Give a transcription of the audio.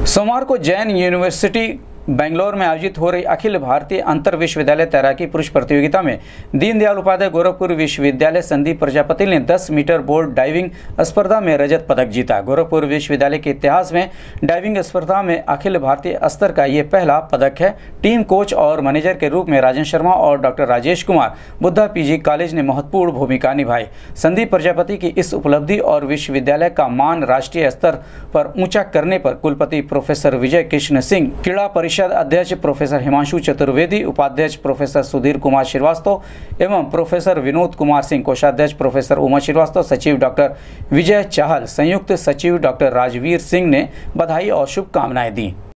सोमवार को जैन यूनिवर्सिटी बेंगलोर में आयोजित हो रही अखिल भारतीय अंतर विश्वविद्यालय तैराकी पुरुष प्रतियोगिता में दीनदयाल उपाध्याय गोरखपुर विश्वविद्यालय संदीप प्रजापति ने 10 मीटर बोर्ड डाइविंग स्पर्धा में रजत पदक जीता। गोरखपुर विश्वविद्यालय के इतिहास में डाइविंग स्पर्धा में अखिल भारतीय स्तर का ये पहला पदक है। टीम कोच और मैनेजर के रूप में राजन शर्मा और doctor Rajesh Kumar Buddha PG college ने महत्वपूर्ण भूमिका निभाई। संदीप प्रजापति की इस उपलब्धि और विश्वविद्यालय का मान राष्ट्रीय स्तर पर ऊंचा करने पर कुलपति प्रोफेसर विजय कृष्ण सिंह, क्रीड़ा परिषद अध्यक्ष प्रोफेसर हिमांशु चतुर्वेदी, उपाध्यक्ष प्रोफेसर सुधीर कुमार श्रीवास्तव एवं प्रोफेसर विनोद कुमार सिंह, कोषाध्यक्ष प्रोफेसर उमा श्रीवास्तव, सचिव डॉक्टर विजय चाहल, संयुक्त सचिव डॉक्टर राजवीर सिंह ने बधाई और शुभकामनाएं दी।